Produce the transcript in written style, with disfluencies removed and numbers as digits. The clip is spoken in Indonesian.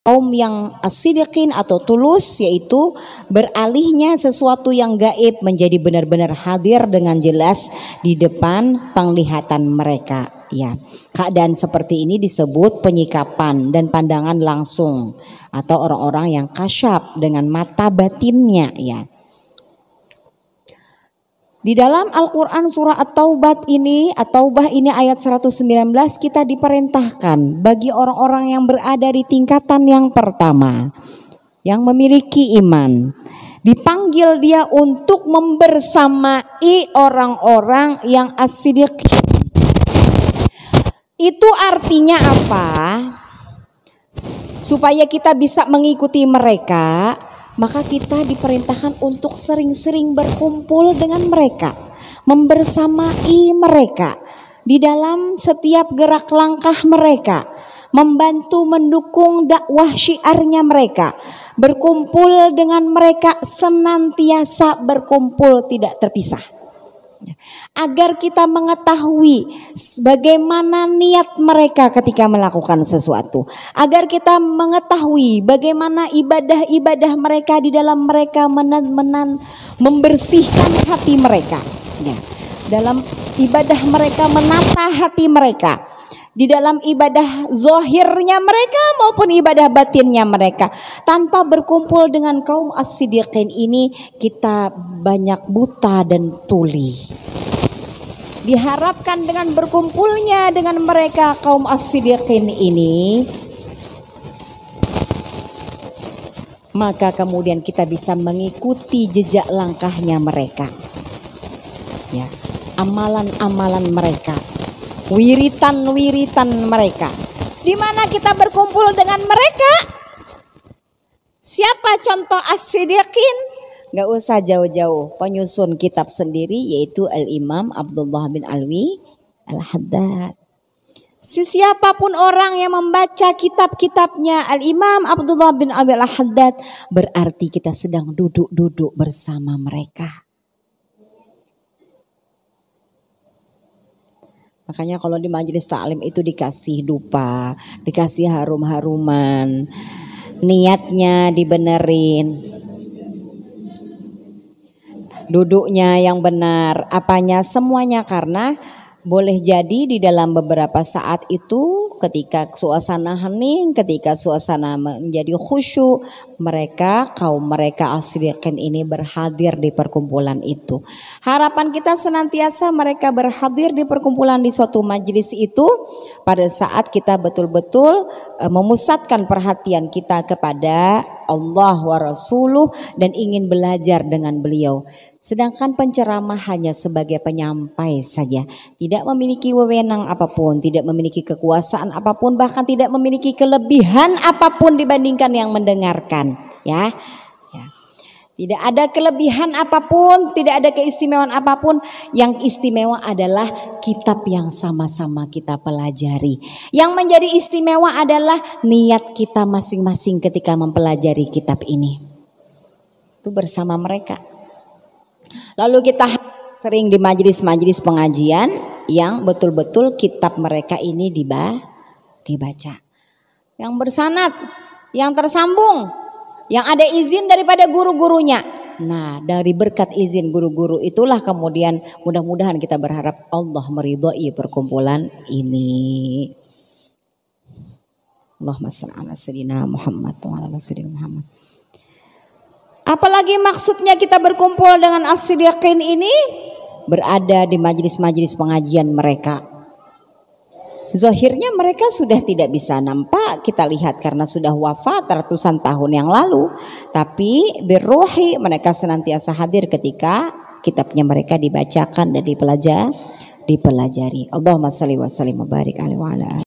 Kaum yang as-sidiqin atau tulus, yaitu beralihnya sesuatu yang gaib menjadi benar-benar hadir dengan jelas di depan penglihatan mereka. Ya, keadaan seperti ini disebut penyikapan dan pandangan langsung atau orang-orang yang kasyaf dengan mata batinnya. Ya. Di dalam Al-Quran surah At-Taubah ini ayat 119 kita diperintahkan bagi orang-orang yang berada di tingkatan yang pertama, yang memiliki iman, dipanggil dia untuk membersamai orang-orang yang as-sidiqin. Itu artinya apa? Supaya kita bisa mengikuti mereka, maka kita diperintahkan untuk sering-sering berkumpul dengan mereka, membersamai mereka di dalam setiap gerak langkah mereka, membantu mendukung dakwah syiarnya mereka, berkumpul dengan mereka, senantiasa berkumpul tidak terpisah. Agar kita mengetahui bagaimana niat mereka ketika melakukan sesuatu, agar kita mengetahui bagaimana ibadah-ibadah mereka di dalam mereka membersihkan hati mereka, ya. Dalam ibadah mereka menata hati mereka, di dalam ibadah zohirnya mereka maupun ibadah batinnya mereka. Tanpa berkumpul dengan kaum as-sidiqin ini, kita banyak buta dan tuli. Diharapkan dengan berkumpulnya dengan mereka kaum as-sidiqin ini, maka kemudian kita bisa mengikuti jejak langkahnya mereka, ya, amalan-amalan mereka, wiritan-wiritan mereka. Di mana kita berkumpul dengan mereka? Siapa contoh as-sidiqin? Gak usah jauh-jauh, penyusun kitab sendiri yaitu Al-Imam Abdullah bin Alwi Al-Haddad. Siapapun orang yang membaca kitab-kitabnya Al-Imam Abdullah bin Alwi Al-Haddad, berarti kita sedang duduk-duduk bersama mereka. Makanya kalau di majelis ta'lim itu dikasih dupa, dikasih harum-haruman, niatnya dibenerin, duduknya yang benar, apanya semuanya, karena boleh jadi di dalam beberapa saat itu ketika suasana hening, ketika suasana menjadi khusyuk, kaum mereka as-sidiqin ini berhadir di perkumpulan itu. Harapan kita senantiasa mereka berhadir di perkumpulan di suatu majelis itu pada saat kita betul-betul memusatkan perhatian kita kepada Allah wa Rasuluh dan ingin belajar dengan beliau. Sedangkan penceramah hanya sebagai penyampai saja, tidak memiliki wewenang apapun, tidak memiliki kekuasaan apapun, bahkan tidak memiliki kelebihan apapun dibandingkan yang mendengarkan, ya. Tidak ada kelebihan apapun, tidak ada keistimewaan apapun. Yang istimewa adalah kitab yang sama-sama kita pelajari. Yang menjadi istimewa adalah niat kita masing-masing ketika mempelajari kitab ini. Itu bersama mereka. Lalu kita sering di majelis-majelis pengajian yang betul-betul kitab mereka ini dibaca. Yang bersanad, yang tersambung, yang ada izin daripada guru-gurunya. Nah, dari berkat izin guru-guru itulah kemudian mudah-mudahan kita berharap Allah meridhai perkumpulan ini. Allahumma shalli ala sayyidina Muhammad wa ala sayyidina Muhammad. Apalagi maksudnya kita berkumpul dengan as-sidiqin ini, berada di majelis-majelis pengajian mereka. Zahirnya mereka sudah tidak bisa nampak, kita lihat karena sudah wafat ratusan tahun yang lalu. Tapi birruhi mereka senantiasa hadir ketika kitabnya mereka dibacakan dan dipelajari. Allahumma shalli wa sallim wa barik alaihi wa ala